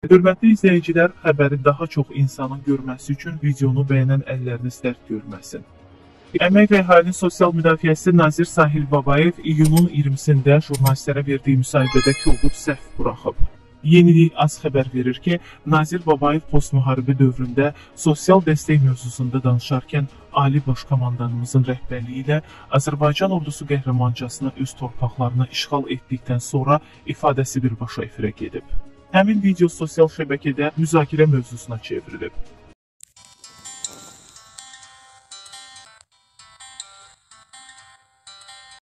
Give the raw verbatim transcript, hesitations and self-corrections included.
Hörmətli izləyicilər, xəbəri daha çox insanın görməsi üçün videonu bəyənən əlləriniz dərd görməsin. Əmək və Əhalinin Sosial Müdafiəsi Nazir Sahil Babayev iyunun iyirmisində jurnalistlərə verdiyi müsahibədə kobud səhv buraxıb. Yenilik Az xəbər verir ki, Nazir Babayev postmüharibə dövründə sosial dəstək mövzusunda danışarkən Ali Baş Komandanımızın rəhbərliyi ilə Azərbaycan ordusu qəhrəmancasına öz torpaqlarını işğal etdikdən sonra ifadəsi birbaşa efirə gedib. Həmin video sosial şəbəkədə müzakirə mövzusuna çevrilib.